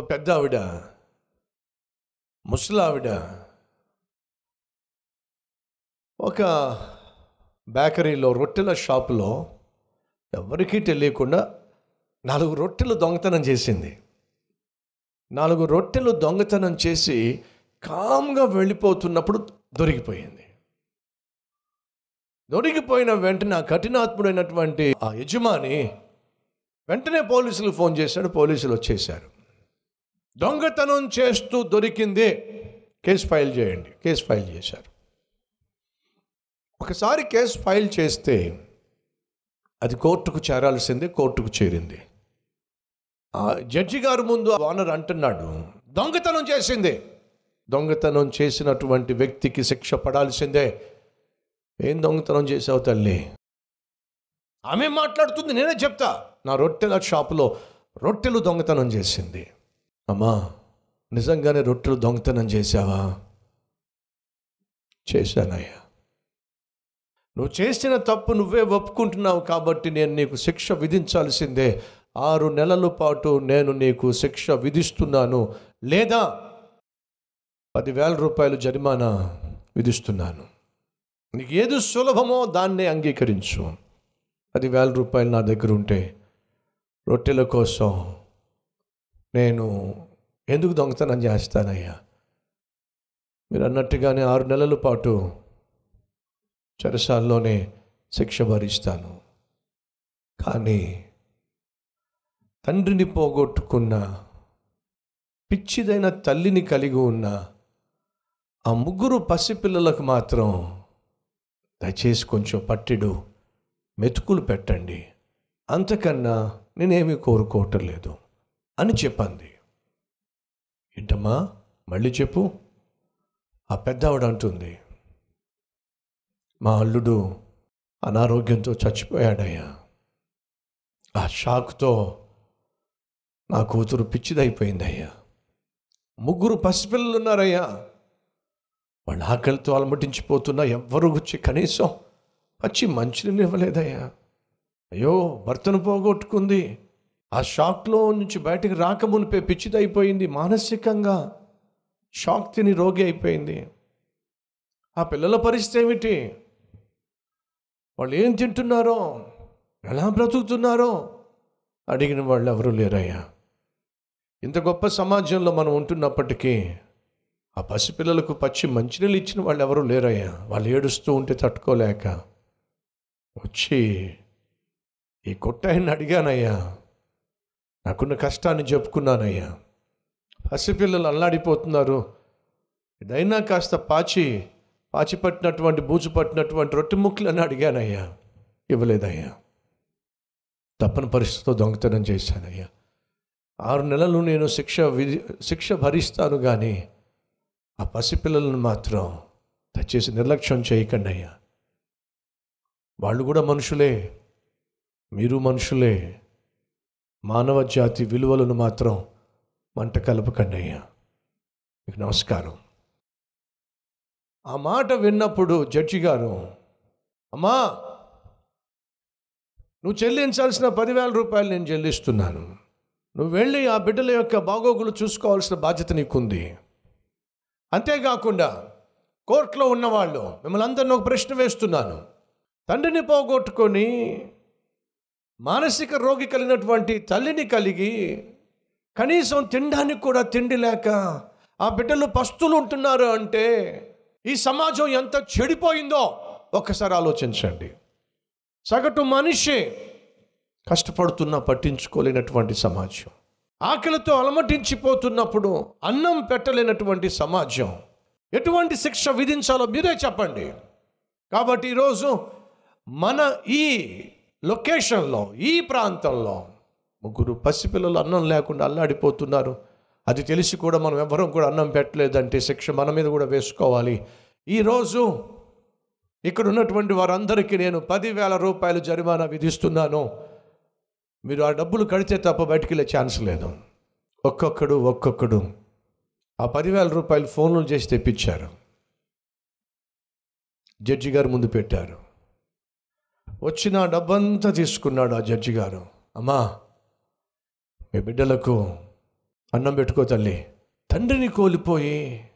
పెద్ద ఆవిడ, ముసలావిడ ఒక బేకరీలో రొట్టెల షాపులో ఎవరికీ తెలియకుండా 4 రొట్టెలు దొంగతనం చేసింది. 4 రొట్టెలు దొంగతనం చేసి కామ్గా వెళ్ళిపోతున్నప్పుడు దొరికిపోయింది. దొరికిపోయిన వెంటనే ఆ కఠినాత్ముడైనటువంటి ఆ యజమాని వెంటనే పోలీసులకు ఫోన్ చేశాడు. పోలీసులు వచ్చేశారు. దొంగతనం చేస్తూ దొరికింది, కేసు ఫైల్ చేయండి. కేసు ఫైల్ చేశారు. ఒకసారి కేసు ఫైల్ చేస్తే అది కోర్టుకు చేరాల్సిందే. కోర్టుకు చేరింది. ఆ జడ్జి గారు ముందు ఓనర్ అంటున్నాడు, దొంగతనం చేసింది, దొంగతనం చేసినటువంటి వ్యక్తికి శిక్ష పడాల్సిందే. ఏం దొంగతనం చేసావు తల్లి? ఆమె మాట్లాడుతుంది, నేనే చెప్తా. నా రొట్టెల షాపులో రొట్టెలు దొంగతనం చేసింది. అమ్మా, నిజంగానే రొట్టెలు దొంగతనం చేశావా? చేశానయ్యా. నువ్వు చేసిన తప్పు నువ్వే ఒప్పుకుంటున్నావు కాబట్టి నేను నీకు శిక్ష విధించాల్సిందే. 6 నెలల పాటు నేను నీకు శిక్ష విధిస్తున్నాను, లేదా 10,000 రూపాయలు జరిమానా విధిస్తున్నాను. నీకు ఏది సులభమో దాన్నే అంగీకరించు. 10,000 రూపాయలు నా దగ్గర ఉంటే రొట్టెల కోసం నేను ఎందుకు దొంగతనం చేస్తానయ్యా? మీరు అన్నట్టుగానే 6 నెలల పాటు చెరసాల్లోనే శిక్ష భరిస్తాను. కానీ తండ్రిని పోగొట్టుకున్న పిచ్చిదైన తల్లిని కలిగి ఉన్న ఆ 3 పసిపిల్లలకు మాత్రం దయచేసి కొంచెం పట్టెడు మెతుకులు పెట్టండి, అంతకన్నా నేనేమీ కోరుకోవటం లేదు అని చెప్పింది. ఏంటమ్మా, మళ్ళీ చెప్పు. ఆ పెద్దవాడు అంటుంది, మా అల్లుడు అనారోగ్యంతో చచ్చిపోయాడయ్యా. ఆ షాక్తో నా కూతురు పిచ్చిదైపోయిందయ్యా. 3 పసిపిల్లలు ఉన్నారయ్యా. వాళ్ళ ఆకలితో అలమటించిపోతున్నా ఎవ్వరూ వచ్చి కనీసం వచ్చి మంచినీళ్ళు ఇవ్వలేదయ్యా. అయ్యో, భర్తను పోగొట్టుకుంది. ఆ షాక్లో నుంచి బయటకు రాకమునిపే పిచ్చిదైపోయింది. మానసికంగా షాక్ తిని రోగి అయిపోయింది. ఆ పిల్లల పరిస్థితి ఏమిటి? వాళ్ళు ఏం తింటున్నారో, ఎలా బ్రతుకుతున్నారో అడిగిన వాళ్ళు ఎవరూ లేరయ్యా. ఇంత గొప్ప సమాజంలో మనం ఉంటున్నప్పటికీ ఆ పసిపిల్లలకు పచ్చి మంచినీళ్ళు ఇచ్చిన వాళ్ళు ఎవరూ లేరయ్యా. వాళ్ళు ఏడుస్తూ ఉంటే తట్టుకోలేక వచ్చి ఈ కొట్టాయని అడిగానయ్యా. నాకున్న కష్టాన్ని చెప్పుకున్నానయ్యా. పసిపిల్లలు అల్లాడిపోతున్నారు. ఇదైనా కాస్త పాచి పట్టినటువంటి బూజు పట్టినటువంటి రొట్టె ముక్కలని అడిగానయ్యా. ఇవ్వలేదయ్యా. తప్పని పరిస్థితితో దొంగతనం చేశానయ్యా. 6 నెలలు నేను శిక్ష భరిస్తాను, కానీ ఆ పసిపిల్లలను మాత్రం దయచేసి నిర్లక్ష్యం చేయకండి అయ్యా. వాళ్ళు కూడా మనుషులే, మీరు మనుషులే. మానవ జాతి విలువలను మాత్రం మంట కలపకండి అయ్యా. మీకు నమస్కారం. ఆ మాట విన్నప్పుడు జడ్జి గారు, అమ్మా, నువ్వు చెల్లించాల్సిన 10,000 రూపాయలు నేను చెల్లిస్తున్నాను. నువ్వు వెళ్ళి ఆ బిడ్డల యొక్క బాగోగులు చూసుకోవాల్సిన బాధ్యత నీకుంది. అంతేకాకుండా కోర్టులో ఉన్నవాళ్ళు మిమ్మల్ని అందరినీ ఒక ప్రశ్న వేస్తున్నాను. తండ్రిని పోగొట్టుకొని మానసిక రోగి కలిగినటువంటి తల్లిని కలిగి కనీసం తినడానికి కూడా తిండి లేక ఆ బిడ్డలు పస్తులు ఉంటున్నారు అంటే ఈ సమాజం ఎంత చెడిపోయిందో ఒక్కసారి ఆలోచించండి. సగటు మనిషి కష్టపడుతున్నా పట్టించుకోలేనటువంటి సమాజం, ఆకలితో అలమటించిపోతున్నప్పుడు అన్నం పెట్టలేనటువంటి సమాజం, ఎటువంటి శిక్ష విధించాలో మీరే చెప్పండి. కాబట్టి ఈరోజు మన ఈ లొకేషన్లో, ఈ ప్రాంతంలో 3 పసిపిల్లలు అన్నం లేకుండా అల్లాడిపోతున్నారు. అది తెలిసి కూడా మనం ఎవ్వరం కూడా అన్నం పెట్టలేదంటే శిక్ష మన మీద కూడా వేసుకోవాలి. ఈరోజు ఇక్కడ ఉన్నటువంటి వారందరికీ నేను 10,000 రూపాయలు జరిమానా విధిస్తున్నాను. మీరు ఆ డబ్బులు కడితే తప్ప బయటికి వెళ్ళే ఛాన్స్ లేదు. ఒక్కొక్కడు ఆ 10,000 రూపాయలు ఫోన్లు చేసి తెప్పించారు. జడ్జి గారు ముందు పెట్టారు. వచ్చిన డబ్బంతా తీసుకున్నాడు ఆ జడ్జి గారు. అమ్మా, మీ బిడ్డలకు అన్నం పెట్టుకో తల్లి. తండ్రిని కోల్పోయి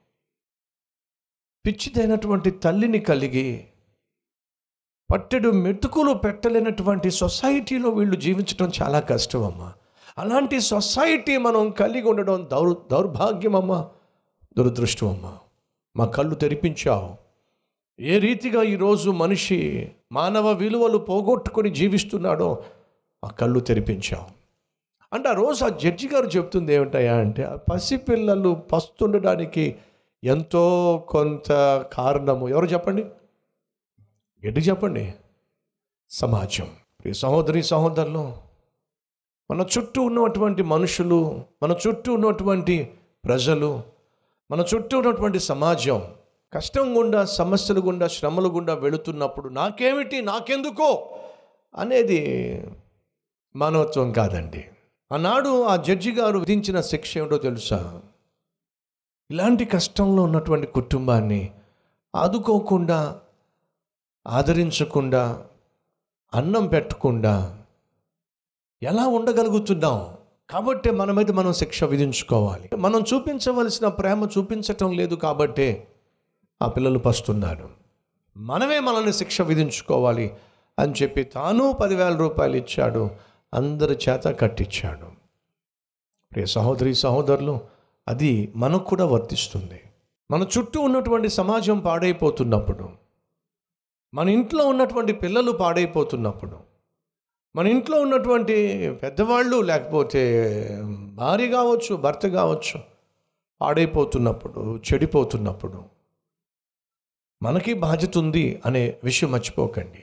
పిచ్చిదైనటువంటి తల్లిని కలిగి పట్టెడు మెతుకులు పెట్టలేనటువంటి సొసైటీలో వీళ్ళు జీవించడం చాలా కష్టం అమ్మా. అలాంటి సొసైటీ మనం కలిగి ఉండడం దౌర్భాగ్యం అమ్మా, దురదృష్టం అమ్మా. మా కళ్ళు తెరిపించావు. ఏ రీతిగా ఈరోజు మనిషి మానవ విలువలు పోగొట్టుకొని జీవిస్తున్నాడో ఆ కళ్ళు తెరిపించావు. అంటే ఆ రోజు ఆ జడ్జి గారు చెప్తుంది ఏమిటాయా అంటే, ఆ పసిపిల్లలు పస్తుండడానికి ఎంతో కొంత కారణము ఎవరు చెప్పండి, గట్టి చెప్పండి, సమాజం. ఈ సహోదరి సహోదరులు, మన చుట్టూ ఉన్నటువంటి మనుషులు, మన చుట్టూ ఉన్నటువంటి ప్రజలు, మన చుట్టూ ఉన్నటువంటి సమాజం కష్టం గుండా, సమస్యలు గుండా, శ్రమలు గుండా వెళుతున్నప్పుడు నాకేమిటి, నాకెందుకో అనేది మానవత్వం కాదండి. ఆనాడు ఆ జడ్జి గారు విధించిన శిక్ష ఏమిటో తెలుసా? ఇలాంటి కష్టంలో ఉన్నటువంటి కుటుంబాన్ని ఆదుకోకుండా, ఆదరించకుండా, అన్నం పెట్టకుండా ఎలా ఉండగలుగుతున్నాం? కాబట్టి మన మీద మనం శిక్ష విధించుకోవాలి. మనం చూపించవలసిన ప్రేమ చూపించటం లేదు కాబట్టి ఆ పిల్లలు పస్తున్నారు. మనమే మనల్ని శిక్ష విధించుకోవాలి అని చెప్పి తాను 10,000 రూపాయలు ఇచ్చాడు, అందరి చేత కట్టించాడు. ప్రియ సహోదరి సహోదరులు, అది మనకు కూడా వర్తిస్తుంది. మన చుట్టూ ఉన్నటువంటి సమాజం పాడైపోతున్నప్పుడు, మన ఇంట్లో ఉన్నటువంటి పిల్లలు పాడైపోతున్నప్పుడు, మన ఇంట్లో ఉన్నటువంటి పెద్దవాళ్ళు లేకపోతే భార్య కావచ్చు, భర్త కావచ్చు పాడైపోతున్నప్పుడు, చెడిపోతున్నప్పుడు మనకి బాధ్యత ఉంది అనే విషయం మర్చిపోకండి.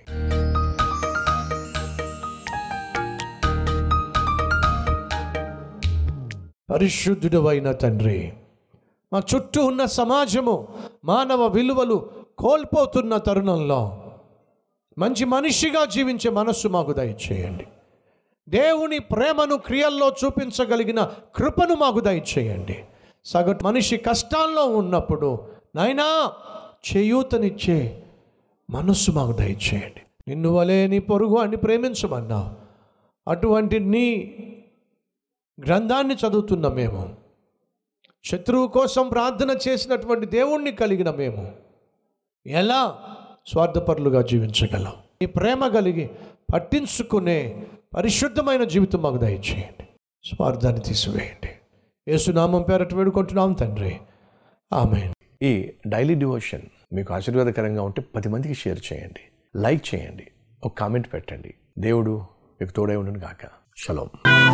పరిశుద్ధుడైన తండ్రి, మా చుట్టూ ఉన్న సమాజము మానవ విలువలు కోల్పోతున్న తరుణంలో మంచి మనిషిగా జీవించే మనస్సు మాకు దయచేయండి. దేవుని ప్రేమను క్రియల్లో చూపించగలిగిన కృపను మాకు దయచేయండి. సగటు మనిషి కష్టాల్లో ఉన్నప్పుడు నాయనా చేయూతనిచ్చే మనస్సు మాకు దయచేయండి. నిన్ను వలే నీ పొరుగు అని ప్రేమించమన్నావు. అటువంటి నీ గ్రంథాన్ని చదువుతున్న మేము, శత్రువు కోసం ప్రార్థన చేసినటువంటి దేవుణ్ణి కలిగిన మేము ఎలా స్వార్థపరులుగా జీవించగలం? ఈ ప్రేమ కలిగి పట్టించుకునే పరిశుద్ధమైన జీవితం మాకు దయచేయండి. స్వార్థాన్ని తీసివేయండి. యేసునామం పేరట వేడుకుంటున్నాం తండ్రి, ఆమేన్. ఈ డైలీ డివోషన్ మీకు ఆశీర్వాదకరంగా ఉంటే 10 మందికి షేర్ చేయండి, లైక్ చేయండి, ఒక కామెంట్ పెట్టండి. దేవుడు మీకు తోడై ఉండును గాక. షలోం.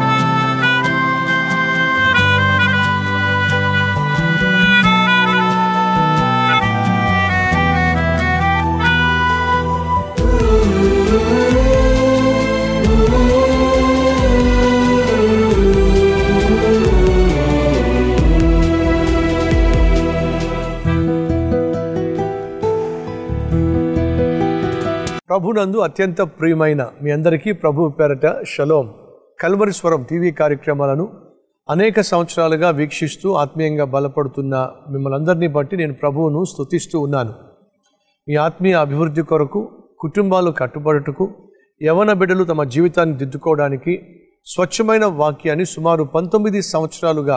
ప్రభునందు అత్యంత ప్రియమైన మీ అందరికీ ప్రభు పేరట షలోం. కల్వరి స్వరం టీవీ కార్యక్రమాలను అనేక సంవత్సరాలుగా వీక్షిస్తూ ఆత్మీయంగా బలపడుతున్న మిమ్మల్ని అందరినీ బట్టి నేను ప్రభువును స్తుతిస్తూ ఉన్నాను. మీ ఆత్మీయ అభివృద్ధి కొరకు, కుటుంబాలు కట్టుబడుటకు, యవన బిడ్డలు తమ జీవితాన్ని దిద్దుకోవడానికి స్వచ్ఛమైన వాక్యాన్ని సుమారు 19 సంవత్సరాలుగా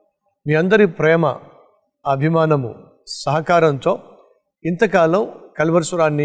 మీ అందరి ప్రేమ, అభిమానము, సహకారంతో ఇంతకాలం కల్వరి స్వరాన్ని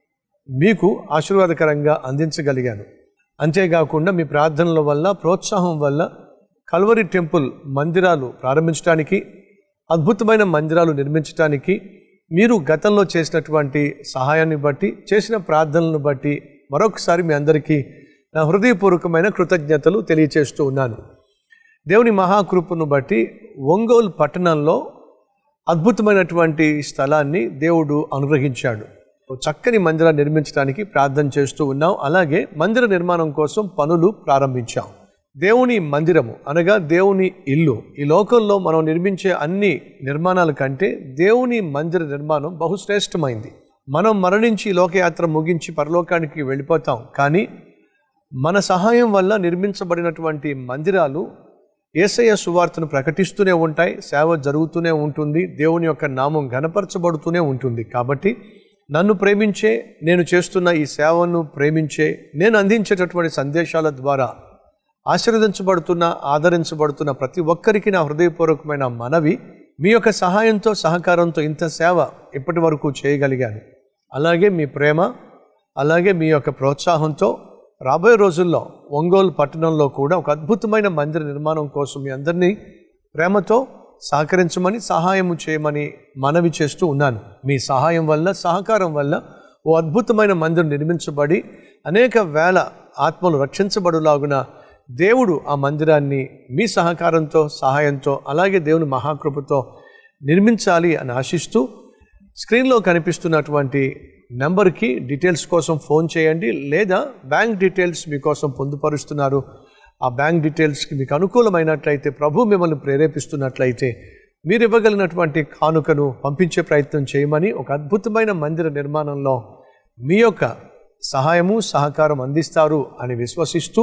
మీకు ఆశీర్వాదకరంగా అందించగలిగాను. అంతేకాకుండా మీ ప్రార్థనల వల్ల, ప్రోత్సాహం వల్ల కల్వరి టెంపుల్ మందిరాలు ప్రారంభించడానికి, అద్భుతమైన మందిరాలు నిర్మించడానికి మీరు గతంలో చేసినటువంటి సహాయాన్ని బట్టి, చేసిన ప్రార్థనలను బట్టి మరొకసారి మీ అందరికీ నా హృదయపూర్వకమైన కృతజ్ఞతలు తెలియచేస్తూ ఉన్నాను. దేవుని మహాకృపను బట్టి ఒంగోలు పట్టణంలో అద్భుతమైనటువంటి స్థలాన్ని దేవుడు అనుగ్రహించాడు. చక్కని మందిరాన్ని నిర్మించడానికి ప్రార్థన చేస్తూ ఉన్నాం. అలాగే మందిర నిర్మాణం కోసం పనులు ప్రారంభించాం. దేవుని మందిరము అనగా దేవుని ఇల్లు. ఈ లోకంలో మనం నిర్మించే అన్ని నిర్మాణాల కంటే దేవుని మందిర నిర్మాణం బహుశ్రేష్టమైంది. మనం మరణించి లోకయాత్ర ముగించి పరలోకానికి వెళ్ళిపోతాం. కానీ మన సహాయం వల్ల నిర్మించబడినటువంటి మందిరాలు యేసయ్య సువార్తను ప్రకటిస్తూనే ఉంటాయి, సేవ జరుగుతూనే ఉంటుంది, దేవుని యొక్క నామం ఘనపరచబడుతూనే ఉంటుంది. కాబట్టి నన్ను ప్రేమించే, నేను చేస్తున్న ఈ సేవను ప్రేమించే, నేను అందించేటటువంటి సందేశాల ద్వారా ఆశీర్వదించబడుతున్న, ఆదరించబడుతున్న ప్రతి ఒక్కరికి నా హృదయపూర్వకమైన మనవి, మీ యొక్క సహాయంతో, సహకారంతో ఇంత సేవ ఇప్పటి వరకు చేయగలిగాను. అలాగే మీ ప్రేమ, అలాగే మీ యొక్క ప్రోత్సాహంతో రాబోయే రోజుల్లో ఒంగోలు పట్టణంలో కూడా ఒక అద్భుతమైన మందిర నిర్మాణం కోసం మీ అందరినీ ప్రేమతో సహకరించమని, సహాయం చేయమని మనవి చేస్తూ ఉన్నాను. మీ సహాయం వల్ల, సహకారం వల్ల ఓ అద్భుతమైన మందిరం నిర్మించబడి అనేక వేల ఆత్మలు రక్షించబడులాగున దేవుడు ఆ మందిరాన్ని మీ సహకారంతో, సహాయంతో, అలాగే దేవుని మహాకృపతో నిర్మించాలి అని ఆశిస్తూ స్క్రీన్లో కనిపిస్తున్నటువంటి నెంబర్కి డీటెయిల్స్ కోసం ఫోన్ చేయండి. లేదా బ్యాంక్ డీటెయిల్స్ మీకోసం పొందుపరుస్తున్నారు. ఆ బ్యాంక్ డీటెయిల్స్కి మీకు అనుకూలమైనట్లయితే, ప్రభు మిమ్మల్ని ప్రేరేపిస్తున్నట్లయితే మీరు ఇవ్వగలిగినటువంటి కానుకను పంపించే ప్రయత్నం చేయమని, ఒక అద్భుతమైన మందిర నిర్మాణంలో మీ యొక్క సహాయము, సహకారం అందిస్తారు అని విశ్వసిస్తూ,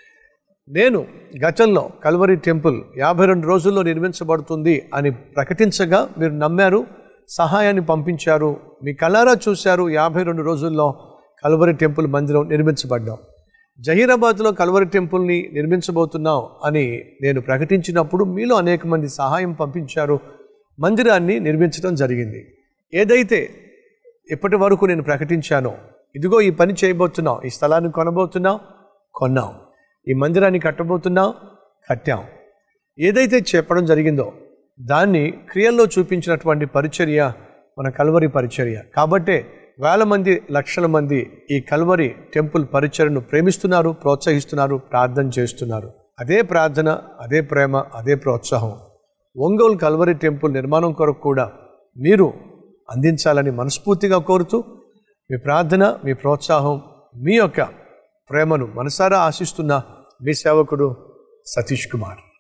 నేను గతంలో కల్వరీ టెంపుల్ 52 రోజుల్లో నిర్మించబడుతుంది అని ప్రకటించగా మీరు నమ్మారు, సహాయాన్ని పంపించారు, మీ కళ్ళారా చూశారు. 52 రోజుల్లో కల్వరీ టెంపుల్ మందిరం నిర్మించబడ్డాం. జహీరాబాద్లో కల్వరీ టెంపుల్ని నిర్మించబోతున్నాం అని నేను ప్రకటించినప్పుడు మీలో అనేక మంది సహాయం పంపించారు. మందిరాన్ని నిర్మించడం జరిగింది. ఏదైతే ఇప్పటి వరకు నేను ప్రకటించానో, ఇదిగో ఈ పని చేయబోతున్నాం, ఈ స్థలాన్ని కొనబోతున్నాం, కొన్నాం, ఈ మందిరాన్ని కట్టబోతున్నాం, కట్టాం, ఏదైతే చెప్పడం జరిగిందో దాన్ని క్రియల్లో చూపించినటువంటి పరిచర్య మన కల్వరీ పరిచర్య. కాబట్టే వేల మంది, లక్షల మంది ఈ కల్వరీ టెంపుల్ పరిచర్యను ప్రేమిస్తున్నారు, ప్రోత్సహిస్తున్నారు, ప్రార్థన చేస్తున్నారు. అదే ప్రార్థన, అదే ప్రేమ, అదే ప్రోత్సాహం ఒంగోలు కల్వరీ టెంపుల్ నిర్మాణం కొరకు కూడా మీరు అందించాలని మనస్ఫూర్తిగా కోరుతూ, మీ ప్రార్థన, మీ ప్రోత్సాహం, మీ యొక్క ప్రేమను మనసారా ఆశిస్తున్న మీ సేవకుడు సతీష్ కుమార్.